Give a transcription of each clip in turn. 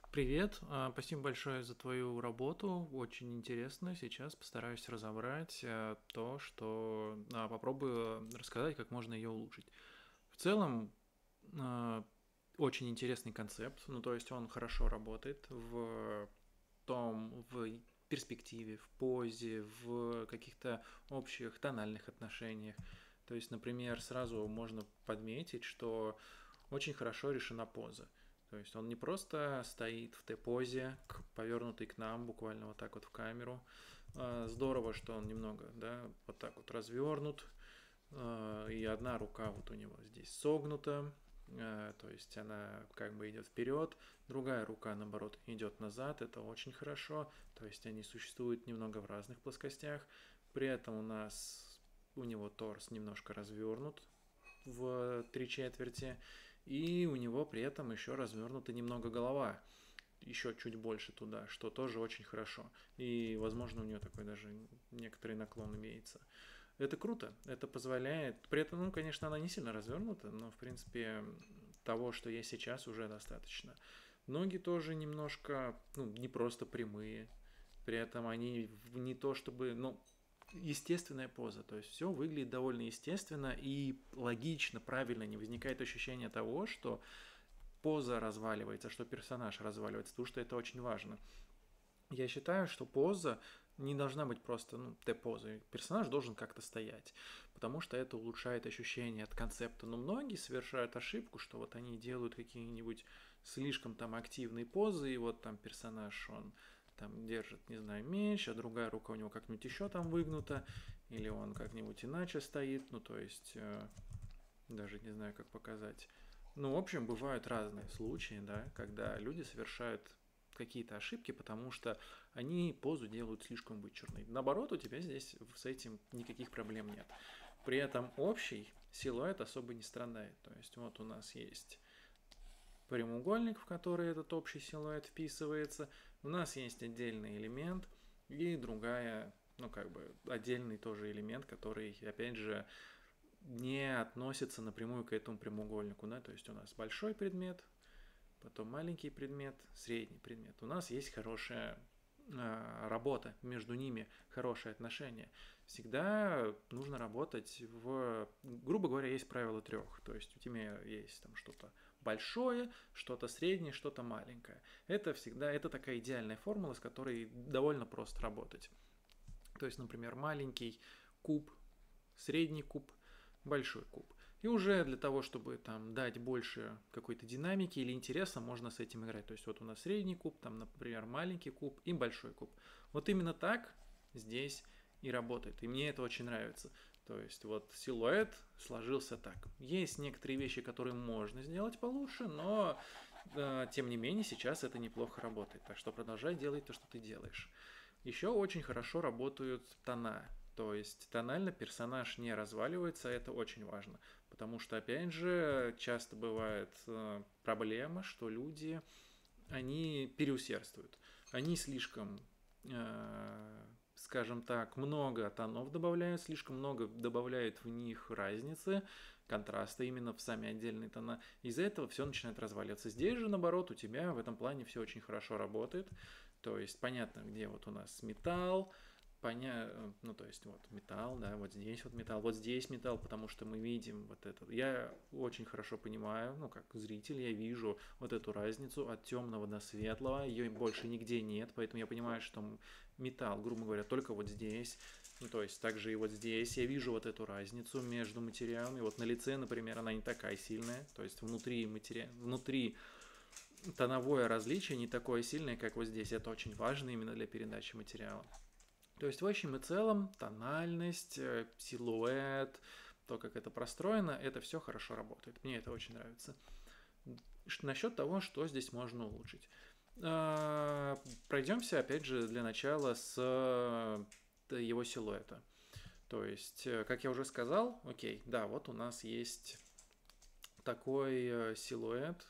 Привет, спасибо большое за твою работу, очень интересно. Сейчас постараюсь разобрать то, что попробую рассказать, как можно ее улучшить. В целом, а, очень интересный концепт, ну то есть он хорошо работает в перспективе, в позе, в каких-то общих тональных отношениях. То есть, например, сразу можно подметить, что очень хорошо решена поза. То есть он не просто стоит в Т-позе, повернутый к нам, буквально вот так вот в камеру. Здорово, что он немного, да, вот так вот развернут, и одна рука вот у него здесь согнута, то есть она как бы идет вперед, другая рука, наоборот, идет назад, это очень хорошо, то есть они существуют немного в разных плоскостях, при этом у него торс немножко развернут в три четверти, и у него при этом еще развернута немного голова, еще чуть больше туда, что тоже очень хорошо. И, возможно, у нее такой даже некоторый наклон имеется. Это круто, это позволяет. При этом, ну, конечно, она не сильно развернута, но, в принципе, того, что есть сейчас, уже достаточно. Ноги тоже немножко, ну, не просто прямые. При этом они не то чтобы, ну, естественная поза, то есть все выглядит довольно естественно и логично, правильно, не возникает ощущения того, что поза разваливается, что персонаж разваливается, потому что это очень важно. Я считаю, что поза не должна быть просто, ну, Т-позой. Персонаж должен как-то стоять, потому что это улучшает ощущение от концепта. Но многие совершают ошибку, что вот они делают какие-нибудь слишком там активные позы, и вот там персонаж, он там держит, не знаю, меч, а другая рука у него как-нибудь еще там выгнута, или он как-нибудь иначе стоит, ну, то есть, даже не знаю, как показать. Ну, в общем, бывают разные случаи, да, когда люди совершают какие-то ошибки, потому что они позу делают слишком вычурной. Наоборот, у тебя здесь с этим никаких проблем нет. При этом общий силуэт особо не страдает. То есть вот у нас есть прямоугольник, в который этот общий силуэт вписывается, у нас есть отдельный элемент и другая, ну как бы отдельный тоже элемент, который, опять же, не относится напрямую к этому прямоугольнику. Да? То есть у нас большой предмет, потом маленький предмет, средний предмет. У нас есть хорошая работа между ними, хорошие отношения. Всегда нужно работать грубо говоря, есть правило трех. То есть у тебя есть там что-то большое, что-то среднее, что-то маленькое. Это всегда, это такая идеальная формула, с которой довольно просто работать. То есть, например, маленький куб, средний куб, большой куб. И уже для того, чтобы там дать больше какой-то динамики или интереса, можно с этим играть. То есть вот у нас средний куб, там, например, маленький куб и большой куб. Вот именно так здесь и работает. И мне это очень нравится. То есть вот силуэт сложился так. Есть некоторые вещи, которые можно сделать получше, но тем не менее сейчас это неплохо работает. Так что продолжай делать то, что ты делаешь. Еще очень хорошо работают тона. То есть тонально персонаж не разваливается, это очень важно. Потому что, опять же, часто бывает проблема, что люди, они переусердствуют. Они слишком, скажем так, много тонов добавляют, слишком много добавляют в них разницы, контраста именно в сами отдельные тона. Из-за этого все начинает разваливаться. Здесь же, наоборот, у тебя в этом плане все очень хорошо работает. То есть понятно, где вот у нас металл, ну то есть вот металл, да, вот здесь металл, потому что мы видим вот это. Я очень хорошо понимаю, ну как зритель, я вижу вот эту разницу от темного до светлого, ее больше нигде нет, поэтому я понимаю, что металл, грубо говоря, только вот здесь, ну то есть также и вот здесь я вижу вот эту разницу между материалами. Вот на лице, например, она не такая сильная, то есть внутри тоновое различие не такое сильное, как вот здесь. Это очень важно именно для передачи материала. То есть в общем и целом тональность, силуэт, то, как это простроено, это все хорошо работает. Мне это очень нравится. Насчет того, что здесь можно улучшить. Пройдемся, опять же, для начала с его силуэта. То есть, как я уже сказал, окей, да, вот у нас есть такой силуэт,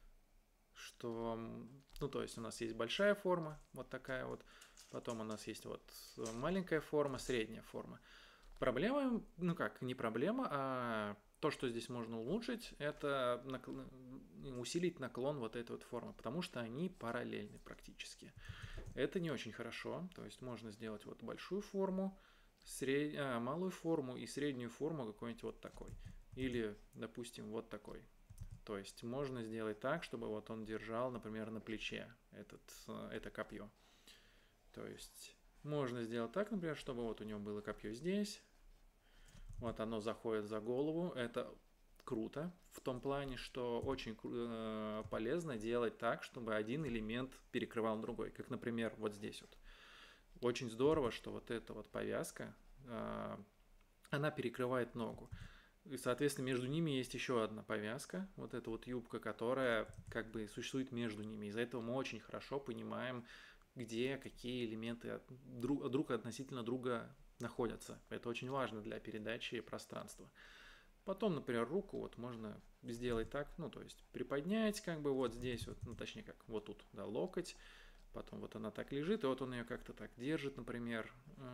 что, ну, то есть у нас есть большая форма, вот такая вот, потом у нас есть вот маленькая форма, средняя форма. Проблема, ну как, не проблема, а то, что здесь можно улучшить, это усилить наклон вот этой вот формы, потому что они параллельны практически. Это не очень хорошо, то есть можно сделать вот большую форму, малую форму и среднюю форму какой-нибудь вот такой. Или, допустим, вот такой. То есть можно сделать так, чтобы вот он держал, например, на плече это копье. То есть можно сделать так, например, чтобы вот у него было копье здесь. Вот оно заходит за голову. Это круто в том плане, что очень полезно делать так, чтобы один элемент перекрывал другой. Как, например, вот здесь вот. Очень здорово, что вот эта вот повязка, она перекрывает ногу. И, соответственно, между ними есть еще одна повязка, вот эта вот юбка, которая как бы существует между ними. Из-за этого мы очень хорошо понимаем, где какие элементы друг относительно друга находятся. Это очень важно для передачи пространства. Потом, например, руку вот можно сделать так, ну, то есть приподнять как бы вот здесь, вот, ну, точнее как, вот тут, да, локоть. Потом вот она так лежит, и вот он ее как-то так держит, например,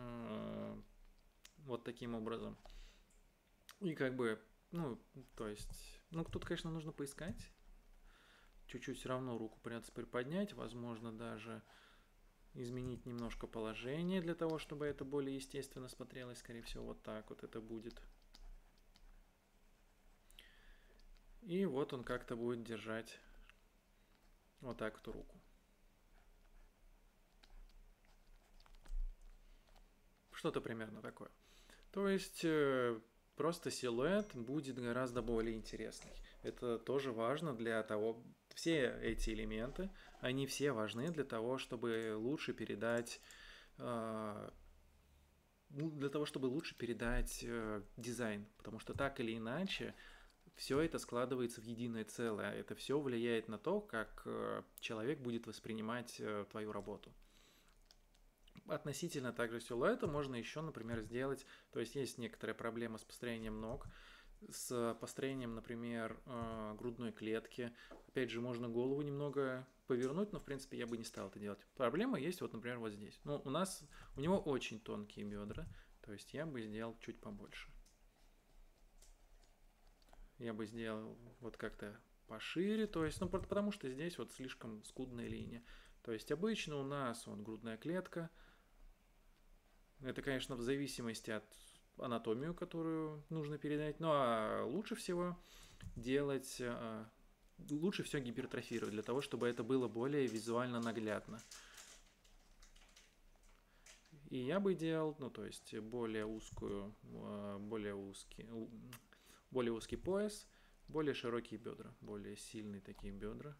вот таким образом. И как бы, ну, то есть, ну, тут, конечно, нужно поискать. Чуть-чуть все равно руку придется приподнять, возможно, даже изменить немножко положение для того, чтобы это более естественно смотрелось. Скорее всего, вот так вот это будет. И вот он как-то будет держать вот так эту руку. Что-то примерно такое. То есть просто силуэт будет гораздо более интересный. Это тоже важно для того, все эти элементы, они все важны для того, чтобы лучше передать, дизайн, потому что так или иначе все это складывается в единое целое. Это все влияет на то, как человек будет воспринимать твою работу. Относительно также силуэта можно еще, например, сделать, то есть есть некоторая проблема с построением ног, с построением, например, грудной клетки. Опять же, можно голову немного повернуть, но, в принципе, я бы не стал это делать. Проблема есть, вот, например, вот здесь. Ну, у него очень тонкие бедра, то есть я бы сделал чуть побольше. Я бы сделал вот как-то пошире, то есть, ну, потому что здесь вот слишком скудная линия. То есть обычно у нас вот грудная клетка. Это, конечно, в зависимости от анатомию, которую нужно передать. Ну а лучше всего лучше все гипертрофировать для того, чтобы это было более визуально наглядно. И я бы делал, ну то есть более узкий пояс, более широкие бедра, более сильные такие бедра.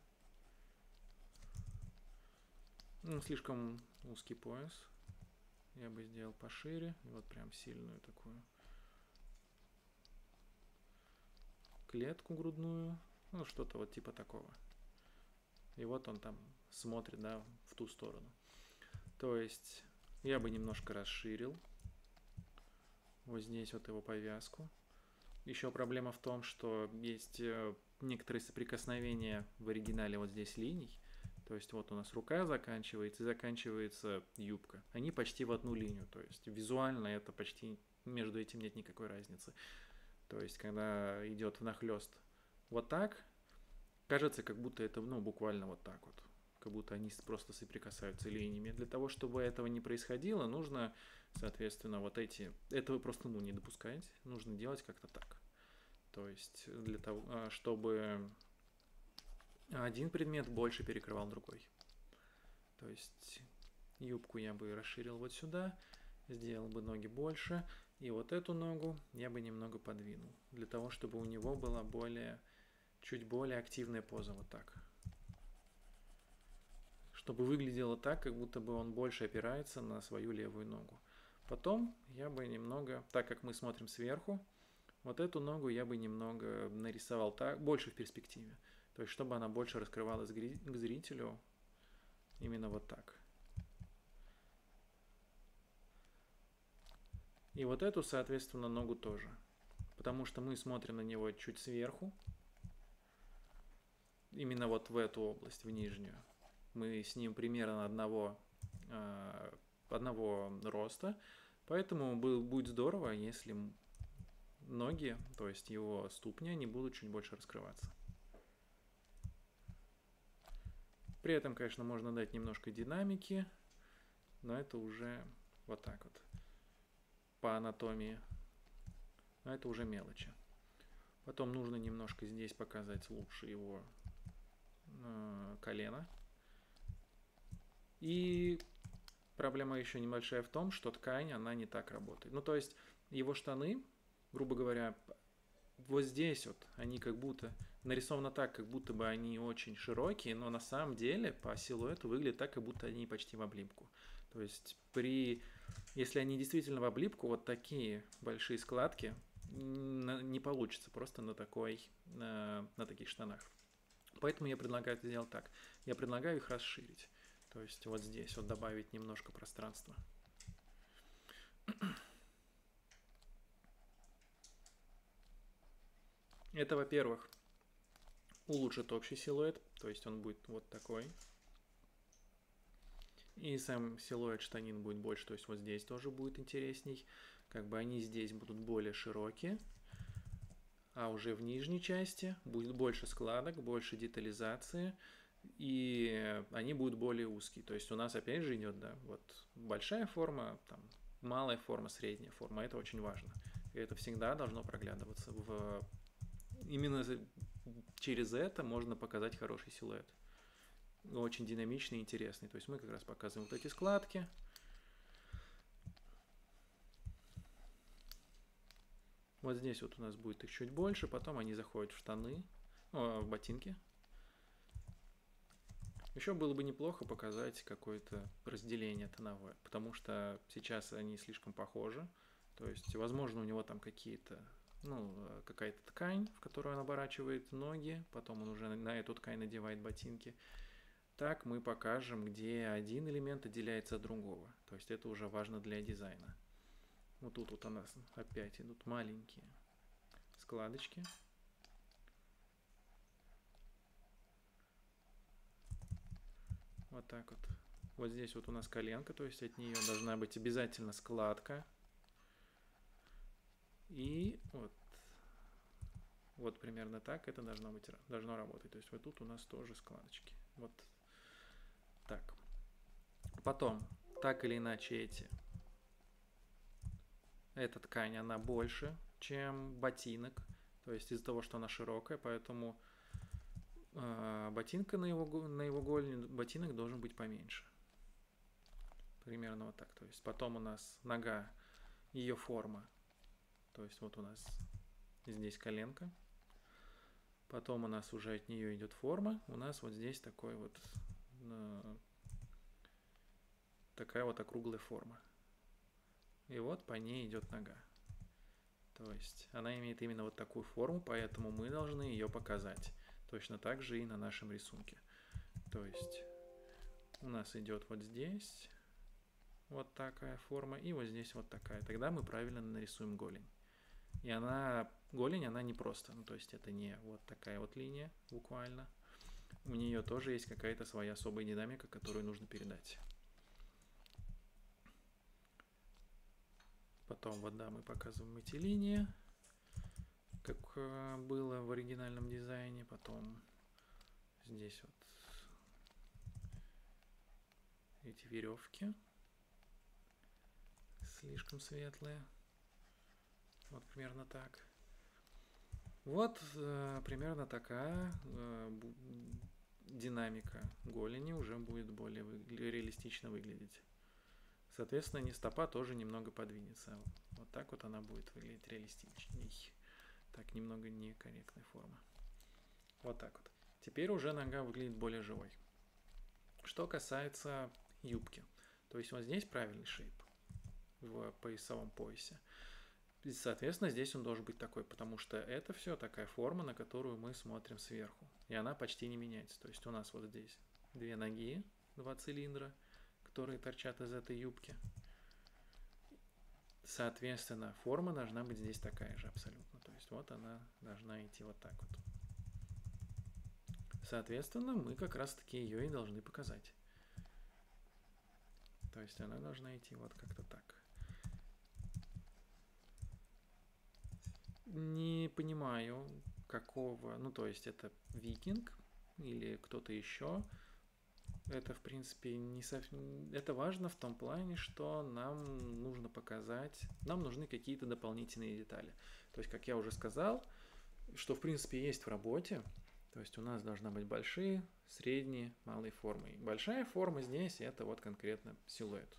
Ну, слишком узкий пояс. Я бы сделал пошире, вот прям сильную такую клетку грудную, ну что-то вот типа такого. И вот он там смотрит, да, в ту сторону. То есть я бы немножко расширил вот здесь вот его повязку. Еще проблема в том, что есть некоторые соприкосновения в оригинале вот здесь линий. То есть вот у нас рука заканчивается и заканчивается юбка. Они почти в одну линию. То есть визуально это почти между этим нет никакой разницы. То есть когда идет внахлёст вот так, кажется, как будто это, ну, буквально вот так вот. Как будто они просто соприкасаются линиями. Для того, чтобы этого не происходило, нужно, соответственно, этого просто, ну, не допускать. Нужно делать как-то так. То есть для того, чтобы один предмет больше перекрывал другой. То есть юбку я бы расширил вот сюда, сделал бы ноги больше, и вот эту ногу я бы немного подвинул, для того, чтобы у него была чуть более активная поза, вот так. Чтобы выглядело так, как будто бы он больше опирается на свою левую ногу. Потом я бы немного, так как мы смотрим сверху, вот эту ногу я бы немного нарисовал так, больше в перспективе. То есть, чтобы она больше раскрывалась к зрителю, именно вот так. И вот эту, соответственно, ногу тоже. Потому что мы смотрим на него чуть сверху. Именно вот в эту область, в нижнюю. Мы с ним примерно одного роста. Поэтому будет здорово, если ноги, то есть его ступни, они будут чуть больше раскрываться. При этом, конечно, можно дать немножко динамики, но это уже вот так вот по анатомии. Но это уже мелочи. Потом нужно немножко здесь показать лучше его колено. И проблема еще небольшая в том, что ткань, она не так работает. Ну, то есть его штаны, грубо говоря, вот здесь вот, они как будто нарисованы так, как будто бы они очень широкие, но на самом деле по силуэту выглядит так, как будто они почти в облипку. То есть если они действительно в облипку, вот такие большие складки не получится просто на таких штанах. Поэтому я предлагаю это сделать так. Я предлагаю их расширить. То есть вот здесь вот добавить немножко пространства. Это, во-первых, улучшит общий силуэт, то есть он будет вот такой. И сам силуэт штанин будет больше, то есть вот здесь тоже будет интересней. Как бы они здесь будут более широкие, а уже в нижней части будет больше складок, больше детализации, и они будут более узкие. То есть у нас опять же идет, да, вот большая форма, там, малая форма, средняя форма, это очень важно. И это всегда должно проглядываться. Именно через это можно показать хороший силуэт. Очень динамичный и интересный. То есть мы как раз показываем вот эти складки. Вот здесь вот у нас будет их чуть больше, потом они заходят в штаны, в ботинки. Еще было бы неплохо показать какое-то разделение тоновое, потому что сейчас они слишком похожи. То есть, возможно, у него там какая-то ткань, в которую он оборачивает ноги, потом он уже на эту ткань надевает ботинки. Так мы покажем, где один элемент отделяется от другого. То есть это уже важно для дизайна. Вот тут вот у нас опять идут маленькие складочки. Вот так вот. Вот здесь вот у нас коленка, то есть от нее должна быть обязательно складка. И вот примерно так это должно работать. То есть вот тут у нас тоже складочки. Вот так. Потом, так или иначе, эта ткань, она больше, чем ботинок. То есть из-за того, что она широкая, поэтому ботинка на его голени, ботинок должен быть поменьше. Примерно вот так. То есть потом у нас нога, ее форма. То есть вот у нас здесь коленка. Потом у нас уже от нее идет форма. У нас вот здесь такая вот округлая форма. И вот по ней идет нога. То есть она имеет именно вот такую форму, поэтому мы должны ее показать. Точно так же и на нашем рисунке. То есть у нас идет вот здесь вот такая форма и вот здесь вот такая. Тогда мы правильно нарисуем голень. И голень, она не просто, то есть это не вот такая вот линия буквально. У нее тоже есть какая-то своя особая динамика, которую нужно передать. Потом вот, да, мы показываем эти линии, как было в оригинальном дизайне. Потом здесь вот эти веревки слишком светлые. Вот примерно так. Вот примерно такая динамика голени уже будет более реалистично выглядеть. Соответственно, стопа тоже немного подвинется. Вот так вот она будет выглядеть реалистичней. Так, немного некорректной формы. Вот так вот. Теперь уже нога выглядит более живой. Что касается юбки. То есть вот здесь правильный шейп в поясовом поясе. И, соответственно, здесь он должен быть такой, потому что это все такая форма, на которую мы смотрим сверху. И она почти не меняется. То есть у нас вот здесь две ноги, два цилиндра, которые торчат из этой юбки. Соответственно, форма должна быть здесь такая же абсолютно. То есть вот она должна идти вот так вот. Соответственно, мы как раз-таки ее и должны показать. То есть она должна идти вот как-то так. Не понимаю, какого, ну то есть это викинг или кто-то еще. Это, в принципе, не совсем... Это важно в том плане, что нам нужно показать, нам нужны какие-то дополнительные детали. То есть, как я уже сказал, что, в принципе, есть в работе. То есть, у нас должна быть большие, средние, малые формы. И большая форма здесь – это вот конкретно силуэт.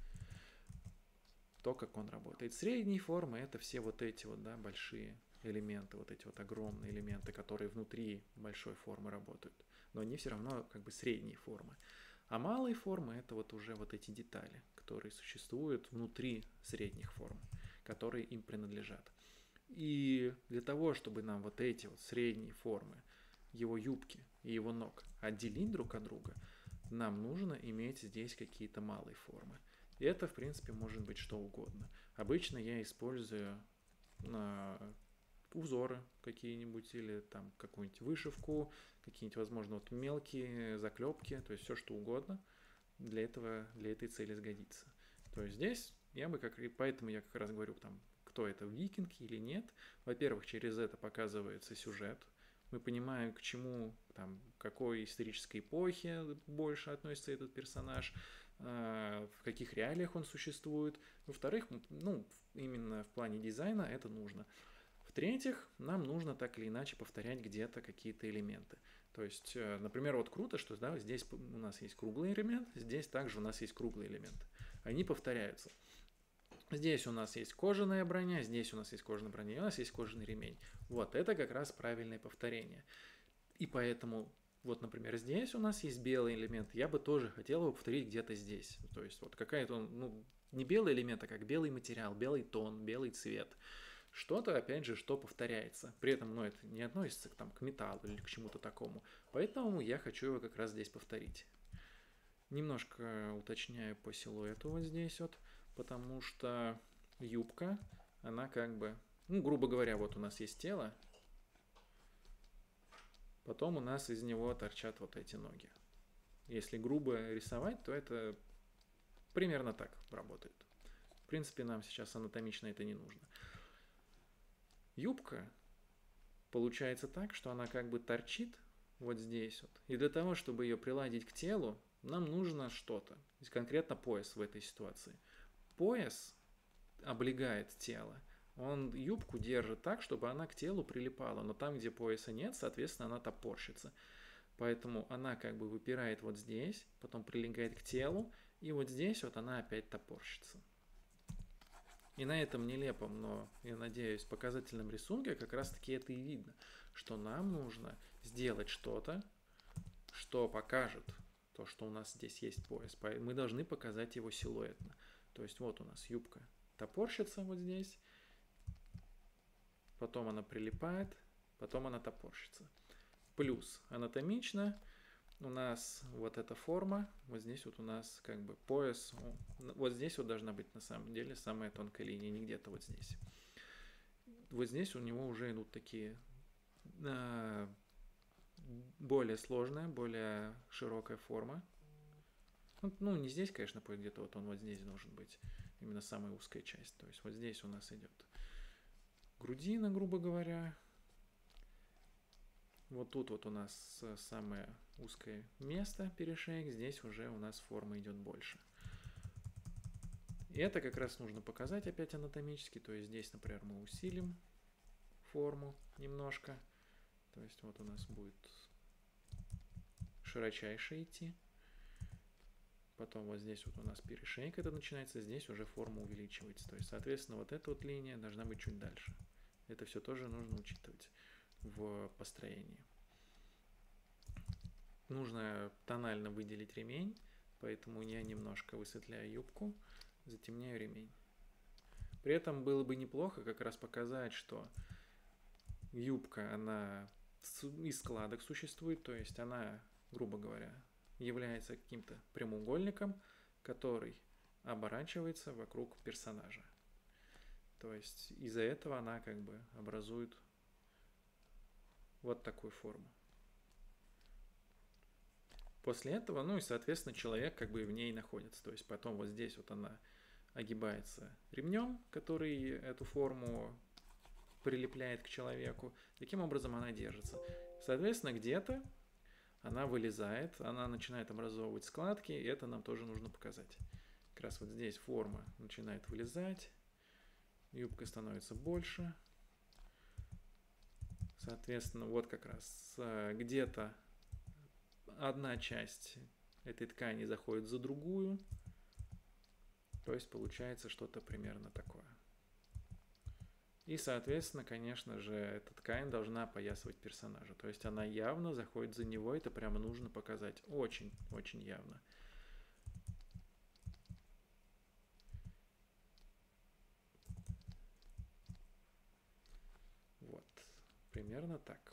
То, как он работает. Средние формы – это все вот эти вот, да, большие элементы, вот эти вот огромные элементы, которые внутри большой формы работают. Но они все равно как бы средние формы. А малые формы – это вот уже вот эти детали, которые существуют внутри средних форм, которые им принадлежат. И для того, чтобы нам вот эти вот средние формы, его юбки и его ног отделить друг от друга, нам нужно иметь здесь какие-то малые формы. И это, в принципе, может быть что угодно. Обычно я использую узоры какие-нибудь или там какую-нибудь вышивку, какие-нибудь, возможно, вот мелкие заклепки, то есть все что угодно для этой цели сгодится. То есть здесь я бы поэтому я как раз говорю там, кто это, викинг или нет. Во-первых, через это показывается сюжет. Мы понимаем, к чему, там, к какой исторической эпохе больше относится этот персонаж, в каких реалиях он существует. Во-вторых, ну, именно в плане дизайна это нужно. В-третьих, нам нужно так или иначе повторять где-то какие-то элементы. То есть, например, вот круто, что да, здесь у нас есть круглый элемент, здесь также у нас есть круглый элемент. Они повторяются. Здесь у нас есть кожаная броня, здесь у нас есть кожаная броня, и у нас есть кожаный ремень. Вот это как раз правильное повторение. И поэтому, вот, например, здесь у нас есть белый элемент, я бы тоже хотел его повторить где-то здесь. То есть вот какая-то, ну, не белый элемент, а как белый материал, белый тон, белый цвет. Что-то, опять же, что повторяется. При этом, ну, это не относится к металлу или к чему-то такому. Поэтому я хочу его как раз здесь повторить. Немножко уточняю по силуэту вот здесь вот, потому что юбка, она как бы, ну, грубо говоря, вот у нас есть тело, потом у нас из него торчат вот эти ноги. Если грубо рисовать, то это примерно так работает. В принципе, нам сейчас анатомично это не нужно. Юбка получается так, что она как бы торчит вот здесь вот. И для того, чтобы ее приладить к телу, нам нужно что-то. Конкретно пояс в этой ситуации. Пояс облегает тело. Он юбку держит так, чтобы она к телу прилипала. Но там, где пояса нет, соответственно, она топорщится. Поэтому она как бы выпирает вот здесь, потом прилегает к телу, и вот здесь вот она опять топорщится. И на этом нелепом, но, я надеюсь, показательном рисунке как раз таки это и видно, что нам нужно сделать что-то, что покажет то, что у нас здесь есть пояс. Мы должны показать его силуэтно. То есть вот у нас юбка топорщится вот здесь, потом она прилипает, потом она топорщится. Плюс анатомично у нас вот эта форма, вот здесь вот у нас как бы пояс, вот здесь вот должна быть на самом деле самая тонкая линия, не где-то вот здесь. Вот здесь у него уже идут такие более сложная, более широкая форма. Ну, не здесь, конечно, будет где-то вот он вот здесь должен быть, именно самая узкая часть. То есть вот здесь у нас идет грудина, грубо говоря. Вот тут вот у нас самое узкое место, перешеек, здесь уже у нас форма идет больше. И это как раз нужно показать опять анатомически, то есть здесь, например, мы усилим форму немножко, то есть вот у нас будет широчайше идти. Потом вот здесь вот у нас перешейк это начинается, здесь уже форма увеличивается. То есть, соответственно, вот эта вот линия должна быть чуть дальше. Это все тоже нужно учитывать в построении. Нужно тонально выделить ремень, поэтому я немножко высветляю юбку, затемняю ремень. При этом было бы неплохо как раз показать, что юбка, она из складок существует, то есть она, грубо говоря, является каким-то прямоугольником, который оборачивается вокруг персонажа. То есть из-за этого она как бы образует вот такую форму. После этого, ну и соответственно человек как бы в ней находится. То есть потом вот здесь вот она огибается ремнем, который эту форму прилепляет к человеку. Таким образом она держится. Соответственно, где-то она вылезает, она начинает образовывать складки, и это нам тоже нужно показать. Как раз вот здесь форма начинает вылезать, юбка становится больше. Соответственно, вот как раз где-то одна часть этой ткани заходит за другую, то есть получается что-то примерно такое. И, соответственно, конечно же, эта ткань должна опоясывать персонажа. То есть она явно заходит за него, это прямо нужно показать очень-очень явно. Вот, примерно так.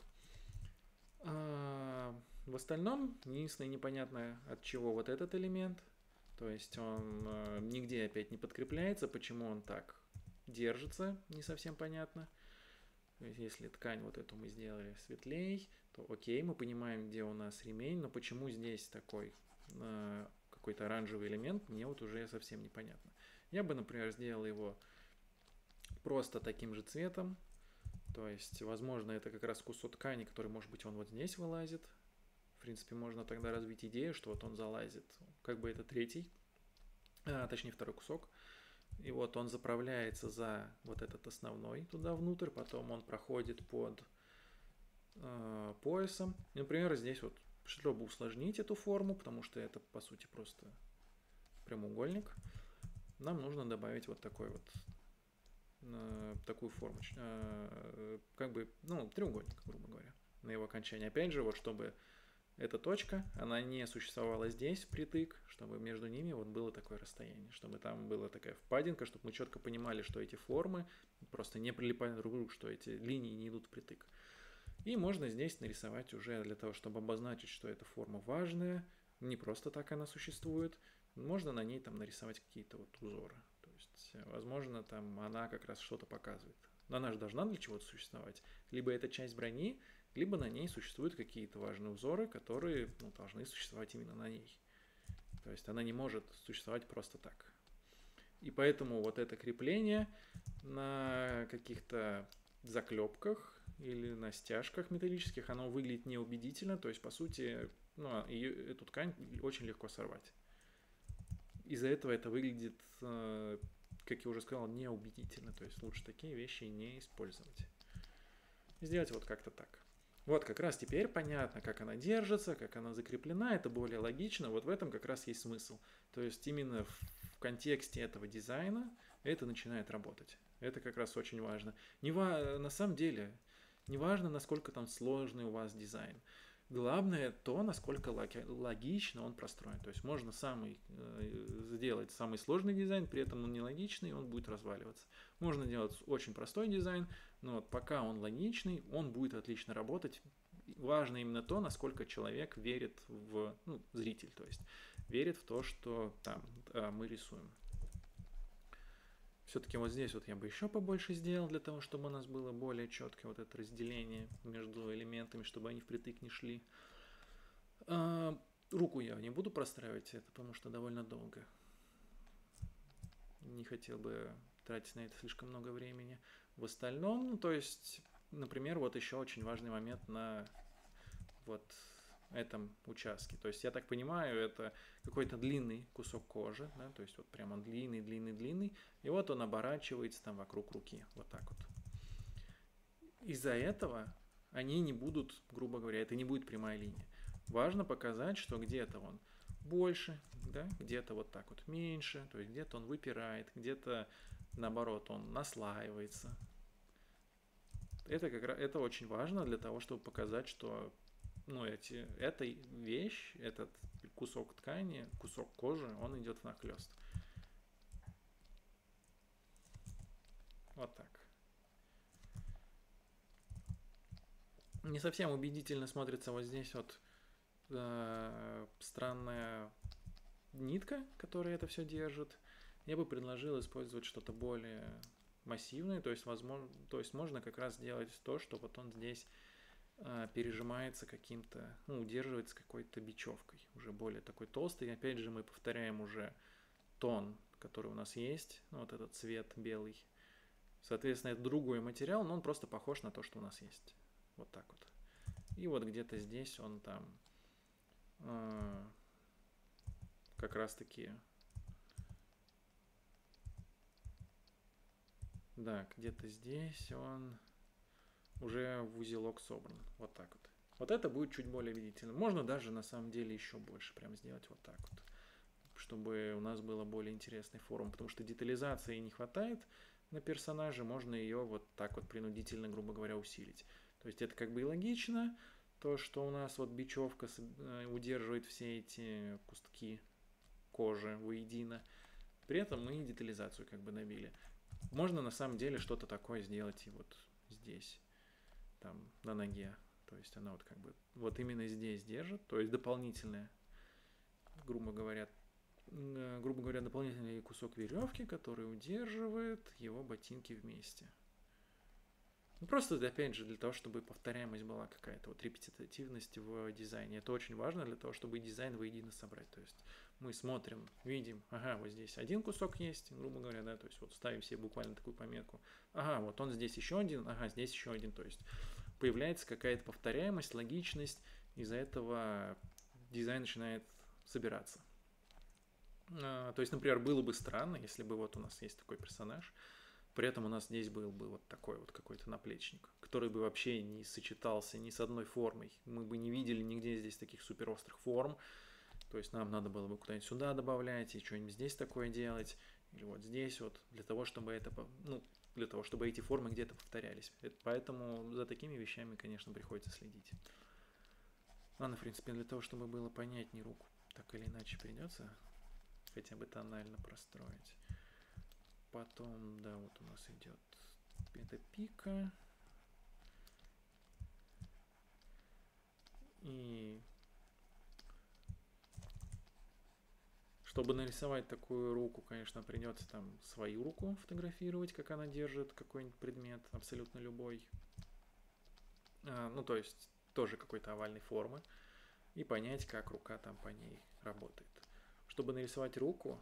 В остальном, единственное непонятное, от чего вот этот элемент. То есть он нигде опять не подкрепляется, почему он так держится, не совсем понятно. То есть если ткань вот эту мы сделали светлей, то окей, мы понимаем, где у нас ремень, но почему здесь такой какой-то оранжевый элемент, мне вот уже совсем непонятно. Я бы, например, сделал его просто таким же цветом, то есть, возможно, это как раз кусок ткани, который, может быть, он вот здесь вылазит. В принципе, можно тогда развить идею, что вот он залазит, как бы это третий, точнее второй кусок. И вот он заправляется за вот этот основной туда внутрь, потом он проходит под поясом. И, например, здесь вот, чтобы усложнить эту форму, потому что это, по сути, просто прямоугольник, нам нужно добавить вот такой вот такую форму, как бы, ну, треугольник, грубо говоря, на его окончании. Опять же, вот чтобы эта точка, она не существовала здесь впритык, чтобы между ними вот было такое расстояние, чтобы там была такая впадинка, чтобы мы четко понимали, что эти формы просто не прилипают друг к другу, что эти линии не идут впритык. И можно здесь нарисовать уже для того, чтобы обозначить, что эта форма важная, не просто так она существует, можно на ней там нарисовать какие-то вот узоры. То есть, возможно, там она как раз что-то показывает. Но она же должна для чего-то существовать. Либо это часть брони, либо на ней существуют какие-то важные узоры, которые должны существовать именно на ней. То есть она не может существовать просто так. И поэтому вот это крепление на каких-то заклепках или на стяжках металлических, оно выглядит неубедительно. То есть, по сути, эту ткань очень легко сорвать. Из-за этого это выглядит, как я уже сказал, неубедительно. То есть лучше такие вещи не использовать. Сделать вот как-то так. Вот как раз теперь понятно, как она держится, как она закреплена, это более логично, вот в этом как раз есть смысл. То есть именно в контексте этого дизайна это начинает работать. Это как раз очень важно. На самом деле, не важно, насколько там сложный у вас дизайн. Главное то, насколько логично он простроен. То есть можно сделать самый сложный дизайн, при этом он нелогичный, и он будет разваливаться. Можно делать очень простой дизайн, но вот пока он логичный, он будет отлично работать. Важно именно то, насколько человек верит зритель, то есть верит в то, что там мы рисуем. Все-таки вот здесь вот я бы еще побольше сделал, для того, чтобы у нас было более четкое вот это разделение между элементами, чтобы они впритык не шли. Руку я не буду простраивать, это потому что довольно долго. Не хотел бы тратить на это слишком много времени. В остальном, то есть, например, вот еще очень важный момент на вот этом участке. То есть, я так понимаю, это какой-то длинный кусок кожи, да, то есть вот прям он длинный, и вот он оборачивается там вокруг руки, вот так вот. Из-за этого они не будут, грубо говоря, это не будет прямая линия. Важно показать, что где-то он больше, да, где-то вот так вот меньше, то есть где-то он выпирает, где-то наоборот он наслаивается. Это очень важно для того, чтобы показать, что эта вещь, этот кусок ткани, кусок кожи, он идет внахлёст. Вот так. Не совсем убедительно смотрится вот здесь вот странная нитка, которая это все держит. Я бы предложил использовать что-то более массивное, то есть можно как раз сделать то, что вот он здесь пережимается каким-то, удерживается какой-то бечевкой, уже более такой толстой. И опять же мы повторяем уже тон, который у нас есть, вот этот цвет белый. Соответственно, это другой материал, но он просто похож на то, что у нас есть. Вот так вот. И вот где-то здесь он там как раз-таки... Да, где-то здесь он уже в узелок собран. Вот так вот. Вот это будет чуть более видительно. Можно даже на самом деле еще больше прям сделать вот так вот, чтобы у нас было более интересный форум, потому что детализации не хватает на персонаже, можно ее вот так вот принудительно, грубо говоря, усилить. То есть это как бы и логично, то, что у нас вот бечевка удерживает все эти куски кожи воедино. При этом мы детализацию как бы набили. Можно на самом деле что-то такое сделать и вот здесь, там, на ноге. То есть она вот как бы вот именно здесь держит, то есть дополнительная, грубо говоря, дополнительный кусок веревки, который удерживает его ботинки вместе. Ну, просто, опять же, для того, чтобы повторяемость была какая-то, вот репетитивность в дизайне. Это очень важно для того, чтобы дизайн воедино собрать. То есть мы смотрим, видим, ага, вот здесь один кусок есть, грубо говоря, да, то есть вот ставим себе буквально такую пометку. Ага, вот он здесь еще один, ага, здесь еще один. То есть появляется какая-то повторяемость, логичность, из-за этого дизайн начинает собираться. То есть, например, было бы странно, если бы вот у нас есть такой персонаж, при этом у нас здесь был бы вот такой вот какой-то наплечник, который бы вообще не сочетался ни с одной формой. Мы бы не видели нигде здесь таких суперострых форм. То есть нам надо было бы куда-нибудь сюда добавлять и что-нибудь здесь такое делать. Или вот здесь вот, для того, чтобы это, ну, для того, чтобы эти формы где-то повторялись. Поэтому за такими вещами, конечно, приходится следить. Ладно, в принципе, для того, чтобы было понятнее руку, так или иначе придется хотя бы тонально простроить. Потом, да, вот у нас идет это пика. И чтобы нарисовать такую руку, конечно, придется там свою руку фотографировать, как она держит какой-нибудь предмет, абсолютно любой. Ну, то есть тоже какой-то овальной формы. И понять, как рука там по ней работает. Чтобы нарисовать руку,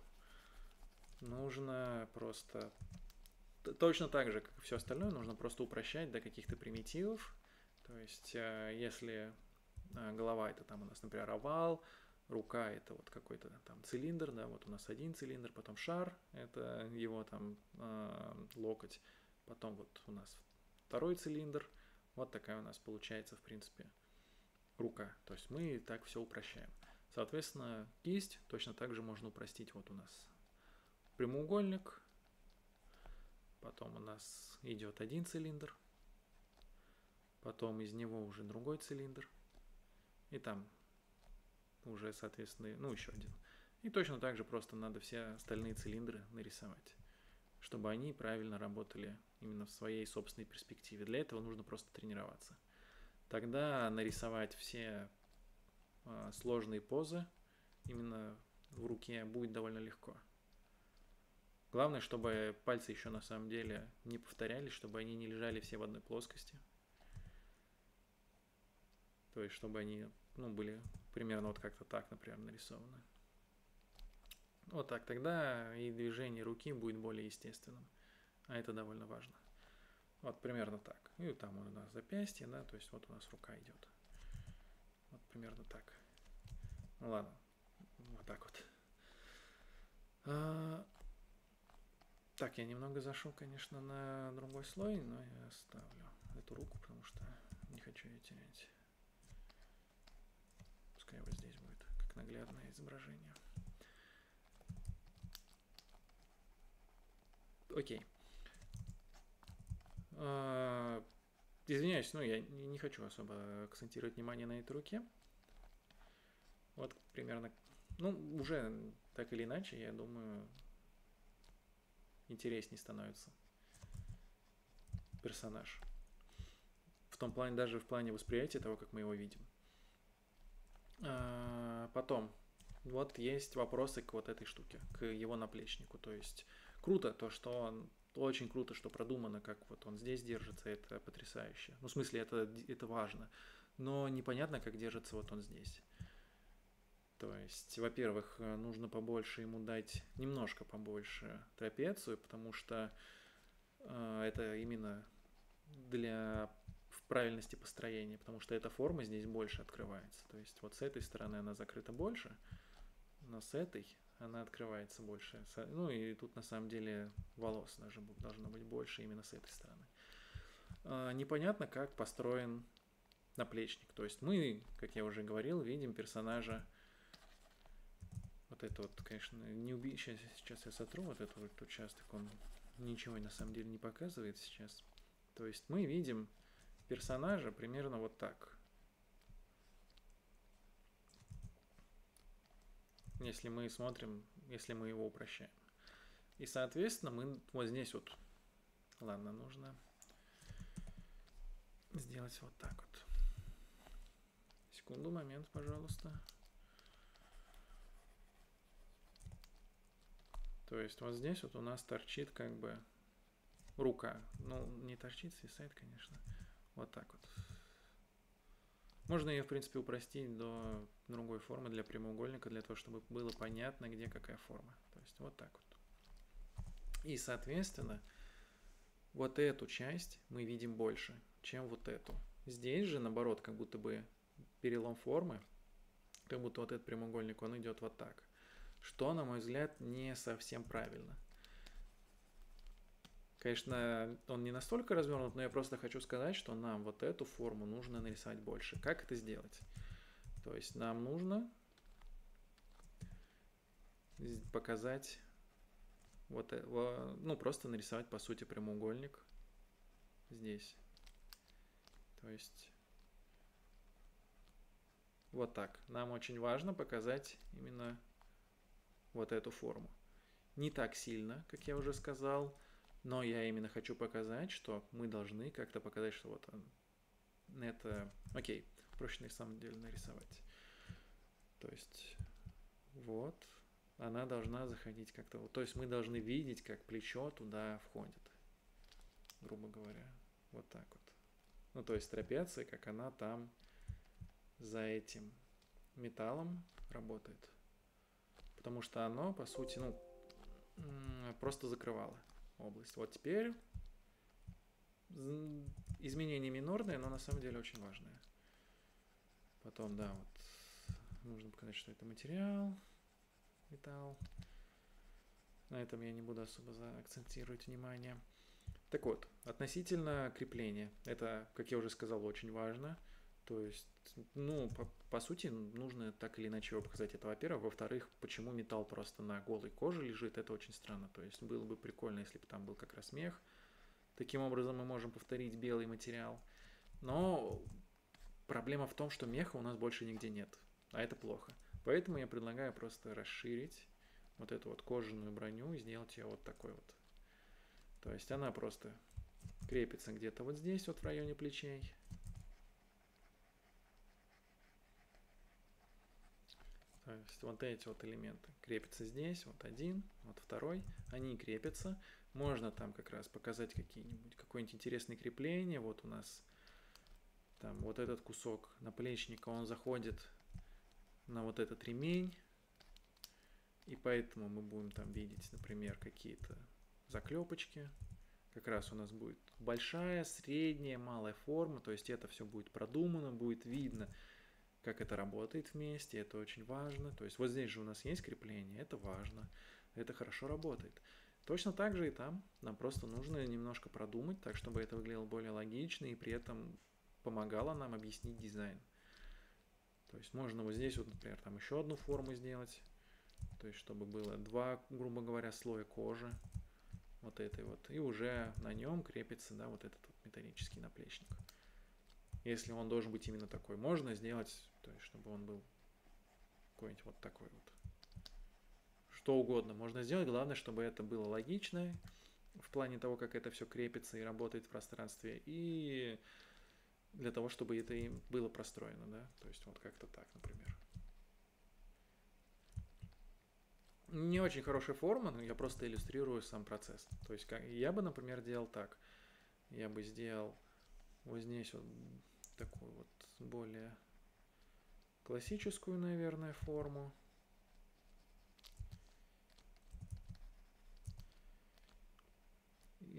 нужно просто... Точно так же, как и все остальное, нужно просто упрощать до каких-то примитивов. То есть, если голова это там у нас, например, овал, рука это вот какой-то там цилиндр, да, вот у нас один цилиндр, потом шар, это его там локоть, потом вот у нас второй цилиндр, вот такая у нас получается, в принципе, рука. То есть мы так все упрощаем. Соответственно, кисть точно так же можно упростить. Вот у нас прямоугольник, потом у нас идет один цилиндр, потом из него уже другой цилиндр, и там уже, соответственно, ну, еще один. И точно так же просто надо все остальные цилиндры нарисовать, чтобы они правильно работали именно в своей собственной перспективе. Для этого нужно просто тренироваться. Тогда нарисовать все сложные позы именно в руке будет довольно легко. Главное, чтобы пальцы еще на самом деле не повторялись, чтобы они не лежали все в одной плоскости. То есть, чтобы они, ну, были примерно вот как-то так, например, нарисованы. Вот так, тогда и движение руки будет более естественным. А это довольно важно. Вот примерно так. И там у нас запястье, да, то есть вот у нас рука идет. Вот примерно так. Ну ладно, вот так вот. Так, я немного зашел, конечно, на другой слой, но я оставлю эту руку, потому что не хочу ее терять. Пускай вот здесь будет как наглядное изображение. Окей. Извиняюсь, но я не хочу особо акцентировать внимание на этой руке. Вот примерно, ну, уже так или иначе, я думаю, интереснее становится персонаж. В том плане, даже в плане восприятия того, как мы его видим. Потом, вот есть вопросы к вот этой штуке, к его наплечнику. То есть круто то, что он... Очень круто, что продумано, как вот он здесь держится, это потрясающе. Ну, в смысле, это важно. Но непонятно, как держится вот он здесь. То есть, во-первых, нужно побольше ему дать, немножко побольше трапецию, потому что Это именно для в правильности построения, потому что эта форма здесь больше открывается. То есть вот с этой стороны она закрыта больше, но с этой она открывается больше. Ну и тут на самом деле волос даже должно быть больше именно с этой стороны. Непонятно, как построен наплечник. То есть мы, как я уже говорил, видим персонажа. Вот это вот, конечно, не убить. Сейчас я сотру вот этот вот участок. Он ничего на самом деле не показывает сейчас. То есть мы видим персонажа примерно вот так. Если мы смотрим, если мы его упрощаем. И, соответственно, мы вот здесь вот, ладно, нужно сделать вот так вот. Секунду, момент, пожалуйста. То есть вот здесь вот у нас торчит как бы рука. Ну, не торчит, свисает, конечно. Вот так вот. Можно ее, в принципе, упростить до другой формы для прямоугольника, для того, чтобы было понятно, где какая форма. То есть вот так вот. И, соответственно, вот эту часть мы видим больше, чем вот эту. Здесь же, наоборот, как будто бы перелом формы, как будто вот этот прямоугольник, он идет вот так. Что, на мой взгляд, не совсем правильно. Конечно, он не настолько развернут, но я просто хочу сказать, что нам вот эту форму нужно нарисовать больше. Как это сделать? То есть нам нужно показать вот, ну, просто нарисовать, по сути, прямоугольник здесь. То есть вот так. Нам очень важно показать именно вот эту форму. Не так сильно, как я уже сказал, но я именно хочу показать, что мы должны как-то показать, что вот он, это, окей, проще на самом деле нарисовать. То есть вот, она должна заходить как-то, вот, то есть мы должны видеть, как плечо туда входит, грубо говоря, вот так вот. Ну, то есть трапеция, как она там за этим металлом работает. Потому что оно, по сути, ну, просто закрывало область. Вот теперь изменение минорное, но на самом деле очень важное. Потом, да, вот нужно показать, что это материал, металл. На этом я не буду особо акцентировать внимание. Так вот, относительно крепления. Это, как я уже сказал, очень важно. То есть, ну, по сути, нужно так или иначе его показать. Это, во-первых. Во-вторых, почему металл просто на голой коже лежит, это очень странно. То есть, было бы прикольно, если бы там был как раз мех. Таким образом, мы можем повторить белый материал. Но проблема в том, что меха у нас больше нигде нет. А это плохо. Поэтому я предлагаю просто расширить вот эту вот кожаную броню и сделать ее вот такой вот. То есть она просто крепится где-то вот здесь, вот в районе плечей. То есть вот эти вот элементы крепятся здесь, вот один, вот второй, они крепятся. Можно там как раз показать какое-нибудь интересное крепление. Вот у нас там вот этот кусок наплечника, он заходит на вот этот ремень. И поэтому мы будем там видеть, например, какие-то заклепочки. Как раз у нас будет большая, средняя, малая форма. То есть это все будет продумано, будет видно, как это работает вместе. Это очень важно. То есть вот здесь же у нас есть крепление, это важно. Это хорошо работает. Точно так же и там. Нам просто нужно немножко продумать, так чтобы это выглядело более логично и при этом помогало нам объяснить дизайн. То есть можно вот здесь вот, например, там еще одну форму сделать. То есть чтобы было два, грубо говоря, слоя кожи. Вот этой вот. И уже на нем крепится, да, вот этот вот металлический наплечник. Если он должен быть именно такой, можно сделать, то есть чтобы он был какой-нибудь вот такой вот. Что угодно можно сделать, главное, чтобы это было логично в плане того, как это все крепится и работает в пространстве, и для того, чтобы это им было простроено, да, то есть вот как-то так, например. Не очень хорошая форма, но я просто иллюстрирую сам процесс. То есть я бы, например, делал так. Я бы сделал вот здесь вот такую вот более классическую, наверное, форму.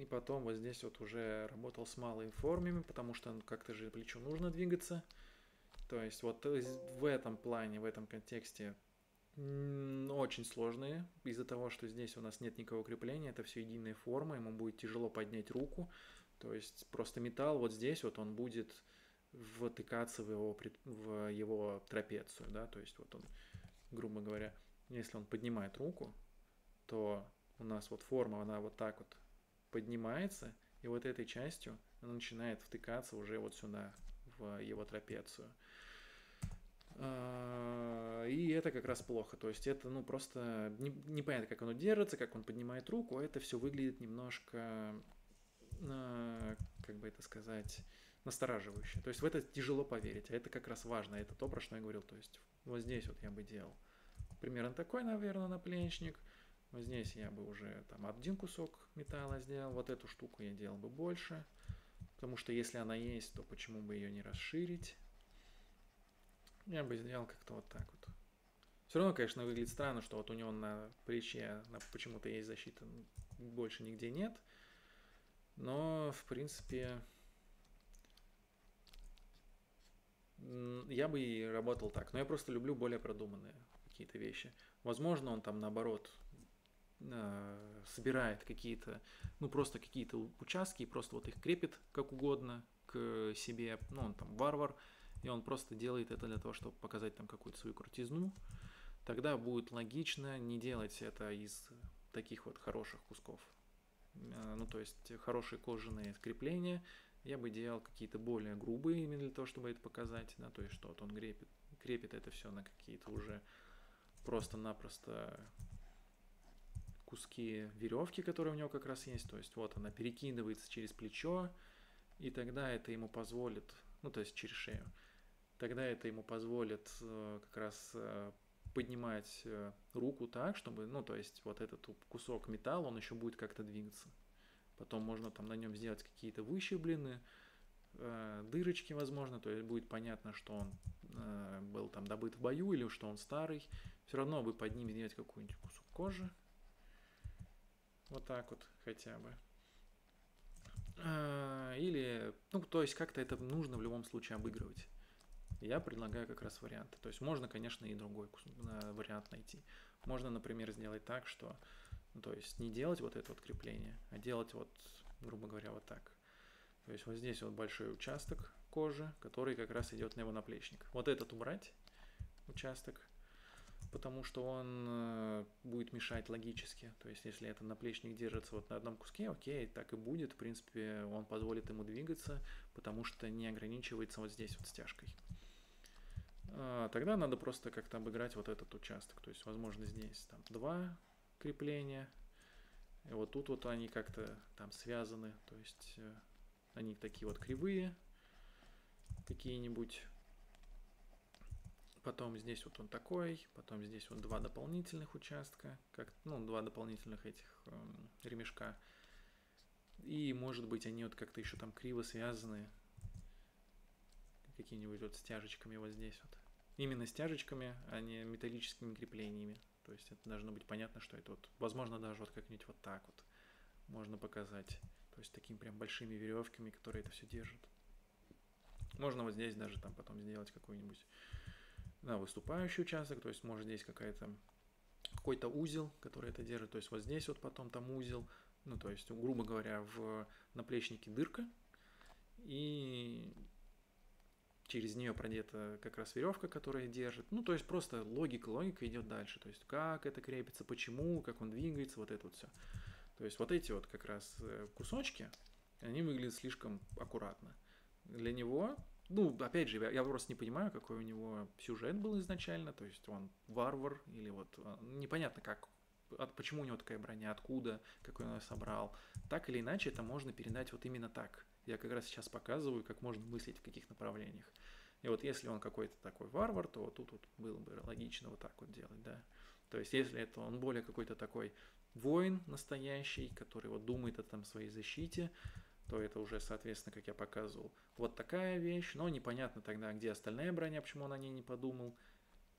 И потом вот здесь вот уже работал с малыми формами, потому что как-то же плечу нужно двигаться. То есть вот в этом плане, в этом контексте очень сложные, из-за того, что здесь у нас нет никакого крепления, это все единая форма, ему будет тяжело поднять руку, то есть просто металл вот здесь вот он будет втыкаться в его трапецию, да, то есть вот он, грубо говоря, если он поднимает руку, то у нас вот форма, она вот так вот поднимается, и вот этой частью она начинает втыкаться уже вот сюда, в его трапецию. И это как раз плохо. То есть это, ну, просто непонятно, как оно держится, как он поднимает руку. Это все выглядит немножко, как бы это сказать, настораживающе. То есть в это тяжело поверить, а это как раз важно. Это то, про что я говорил. То есть вот здесь вот я бы делал примерно такой, наверное, наплечник. Вот здесь я бы уже там один кусок металла сделал. Вот эту штуку я делал бы больше. Потому что если она есть, то почему бы ее не расширить? Я бы сделал как-то вот так вот. Все равно, конечно, выглядит странно, что вот у него на плече почему-то есть защита, больше нигде нет. Но, в принципе, я бы и работал так. Но я просто люблю более продуманные какие-то вещи. Возможно, он там наоборот собирает какие-то, ну просто какие-то участки и просто вот их крепит как угодно к себе. Ну, он там варвар, и он просто делает это для того, чтобы показать там какую-то свою крутизну. Тогда будет логично не делать это из таких вот хороших кусков. Ну, то есть хорошие кожаные крепления. Я бы делал какие-то более грубые именно для того, чтобы это показать. Да, то есть что вот он крепит это все на какие-то уже просто-напросто куски веревки, которые у него как раз есть. То есть вот она перекидывается через плечо, и тогда это ему позволит, ну, то есть через шею, тогда это ему позволит как раз поднимать руку так, чтобы, ну, то есть вот этот кусок металла, он еще будет как-то двигаться. Потом можно там на нем сделать какие-то выщерблены, дырочки, возможно, то есть будет понятно, что он был там добыт в бою или что он старый. Все равно бы под ним сделать какой-нибудь кусок кожи. Вот так вот хотя бы. Или, ну, то есть как-то это нужно в любом случае обыгрывать. Я предлагаю как раз варианты. То есть можно, конечно, и другой вариант найти. Можно, например, сделать так, что, ну, то есть не делать вот это вот крепление, а делать вот, грубо говоря, вот так. То есть вот здесь вот большой участок кожи, который как раз идет на его наплечник. Вот этот убрать участок, потому что он будет мешать логически. То есть если этот наплечник держится вот на одном куске, окей, так и будет. В принципе, он позволит ему двигаться, потому что не ограничивается вот здесь вот стяжкой. Тогда надо просто как-то обыграть вот этот участок. То есть, возможно, здесь там 2 крепления. И вот тут вот они как-то там связаны. То есть они такие вот кривые какие-нибудь. Потом здесь вот он такой, потом здесь вот 2 дополнительных участка, как, ну, 2 дополнительных этих ремешка. И, может быть, они вот как-то еще там криво связаны, какими-нибудь вот стяжечками вот здесь вот. Именно стяжечками, а не металлическими креплениями. То есть это должно быть понятно, что это вот, возможно, даже вот как-нибудь вот так вот можно показать. То есть такими прям большими веревками, которые это все держат. Можно вот здесь даже там потом сделать какой-нибудь выступающий участок, то есть может здесь какой-то узел, который это держит, то есть вот здесь вот потом там узел, ну то есть, грубо говоря, в наплечнике дырка, и через нее продета как раз веревка, которая держит, ну то есть просто логика идет дальше, то есть как это крепится, почему, как он двигается, вот это вот все. То есть вот эти вот как раз кусочки, они выглядят слишком аккуратно. Для него, ну, опять же, я просто не понимаю, какой у него сюжет был изначально, то есть он варвар, или вот непонятно как, почему у него такая броня, откуда, какой он ее собрал. Так или иначе, это можно передать вот именно так. Я как раз сейчас показываю, как можно мыслить в каких направлениях. И вот если он какой-то такой варвар, то вот тут вот было бы логично вот так вот делать, да. То есть если это он более какой-то такой воин настоящий, который вот думает о там своей защите, то это уже, соответственно, как я показывал, вот такая вещь, но непонятно тогда, где остальная броня, почему он о ней не подумал.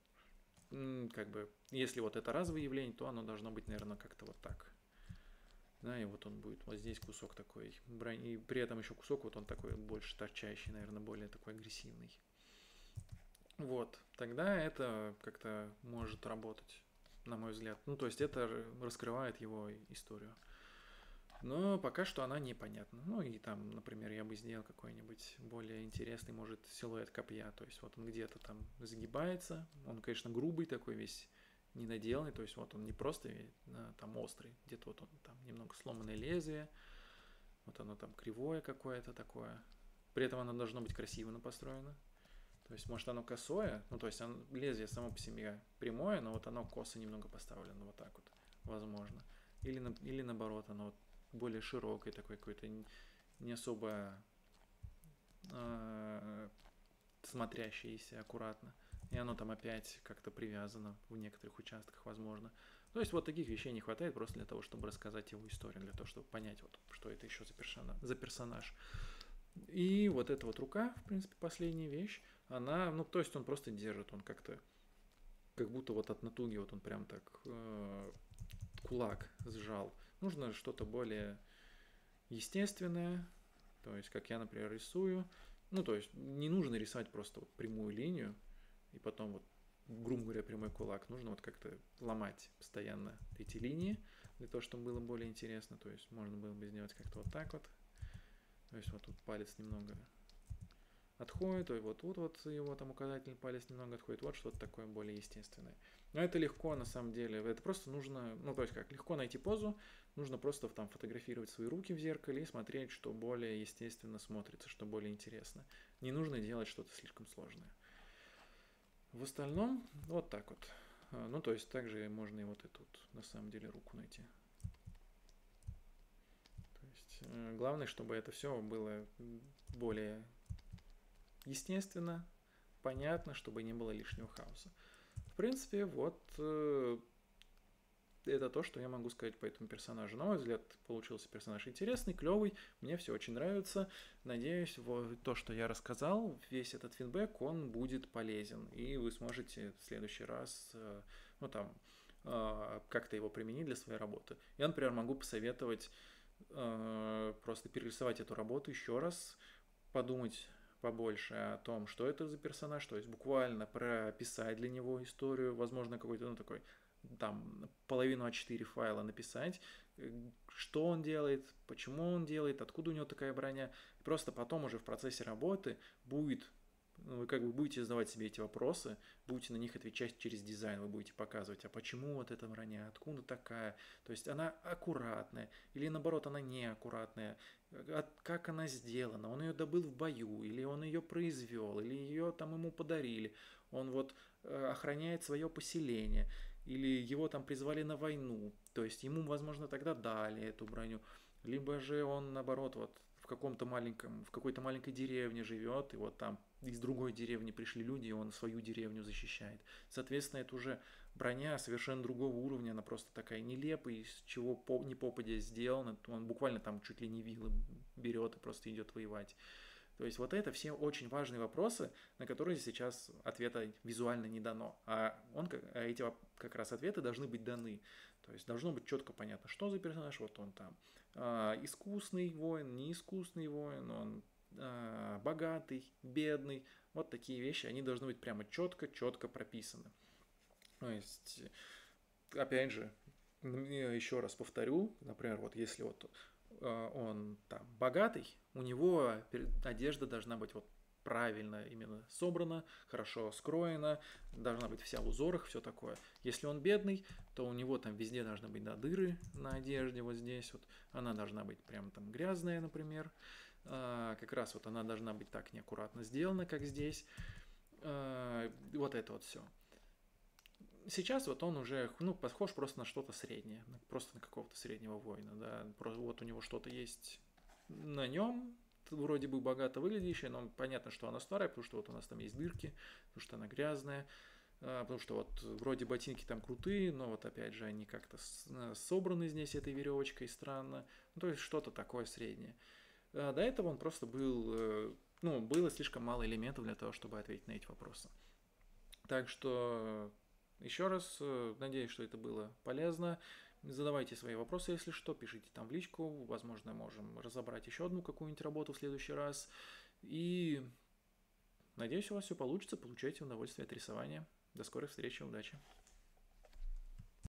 Как бы, если вот это разовое явление, то оно должно быть, наверное, как-то вот так. Да, и вот он будет вот здесь кусок такой брони, и при этом еще кусок вот он такой больше торчащий, наверное, более такой агрессивный. Вот, тогда это как-то может работать, на мой взгляд. Ну, то есть это раскрывает его историю. Но пока что она непонятна. Ну и там, например, я бы сделал какой-нибудь более интересный, может, силуэт копья. То есть вот он где-то там загибается. Он, конечно, грубый такой весь, недоделанный. То есть вот он не просто там острый. Где-то вот он там немного сломанное лезвие. Вот оно там кривое какое-то такое. При этом оно должно быть красиво построено. То есть, может, оно косое, ну, то есть, лезвие само по себе прямое, но вот оно косо немного поставлено, вот так вот, возможно. Или наоборот, оно вот более широкое, такое какое-то не особо смотрящееся аккуратно. И оно там опять как-то привязано в некоторых участках, возможно. То есть, вот таких вещей не хватает просто для того, чтобы рассказать его историю, для того, чтобы понять, вот, что это еще за персонаж. И вот эта вот рука, в принципе, последняя вещь, она, ну, то есть он просто держит, он как-то, как будто вот от натуги, вот он прям так кулак сжал. Нужно что-то более естественное, то есть, как я, например, рисую. Ну, то есть, не нужно рисовать просто вот прямую линию, и потом вот, грубо говоря, прямой кулак. Нужно вот как-то ломать постоянно эти линии, для того, чтобы было более интересно. То есть, можно было бы сделать как-то вот так вот. То есть, вот тут палец немного отходит, и вот тут вот его там указательный палец немного отходит, вот что-то такое более естественное. Но это легко на самом деле, это просто нужно, ну то есть как, легко найти позу, нужно просто там фотографировать свои руки в зеркале и смотреть, что более естественно смотрится, что более интересно. Не нужно делать что-то слишком сложное. В остальном вот так вот. Ну то есть также можно и вот эту вот, на самом деле, руку найти. То есть главное, чтобы это все было более естественно, понятно, чтобы не было лишнего хаоса. В принципе, вот это то, что я могу сказать по этому персонажу. На мой взгляд, получился персонаж интересный, клевый, мне все очень нравится. Надеюсь, вот то, что я рассказал, весь этот фидбэк, он будет полезен, и вы сможете в следующий раз, ну там, как-то его применить для своей работы. Я, например, могу посоветовать просто перерисовать эту работу еще раз, подумать побольше о том, что это за персонаж, то есть буквально прописать для него историю, возможно, какой-то, ну, такой, там, половину А4 файла написать, что он делает, почему он делает, откуда у него такая броня. Просто потом уже в процессе работы будет, вы как бы будете задавать себе эти вопросы, будете на них отвечать через дизайн, вы будете показывать, а почему вот эта броня, откуда такая, то есть она аккуратная, или наоборот она неаккуратная, как она сделана, он ее добыл в бою, или он ее произвел, или ее там ему подарили, он вот охраняет свое поселение, или его там призвали на войну, то есть ему, возможно, тогда дали эту броню, либо же он, наоборот, вот в какой-то маленькой деревне живет, и вот там из другой деревни пришли люди, и он свою деревню защищает. Соответственно, это уже броня совершенно другого уровня, она просто такая нелепая, из чего ни попадя сделана, он буквально там чуть ли не вилы берет и просто идет воевать. То есть вот это все очень важные вопросы, на которые сейчас ответа визуально не дано. Эти как раз ответы должны быть даны. То есть должно быть четко понятно, что за персонаж, вот он там искусный воин, неискусный воин, он богатый, бедный. Вот такие вещи, они должны быть прямо четко прописаны. То есть, опять же, еще раз повторю, например, вот если вот он там богатый, у него одежда должна быть вот правильно именно собрана, хорошо скроена, должна быть вся в узорах, все такое. Если он бедный, то у него там везде должны быть дыры на одежде, вот здесь вот. Она должна быть прям там грязная, например. Как раз вот она должна быть так неаккуратно сделана, как здесь. Вот это вот все. Сейчас вот он уже, ну, похож просто на что-то среднее, просто на какого-то среднего воина, да, вот у него что-то есть на нем, вроде бы богато выглядящее, но понятно, что она старая, потому что вот у нас там есть дырки, потому что она грязная, потому что вот вроде ботинки там крутые, но вот опять же они как-то собраны здесь этой веревочкой странно, ну, то есть что-то такое среднее. До этого он просто был, было слишком мало элементов для того, чтобы ответить на эти вопросы. Так что Еще раз надеюсь, что это было полезно. Задавайте свои вопросы, если что, пишите там в личку. Возможно, можем разобрать еще одну какую-нибудь работу в следующий раз. И надеюсь, у вас все получится. Получайте удовольствие от рисования. До скорых встреч и удачи!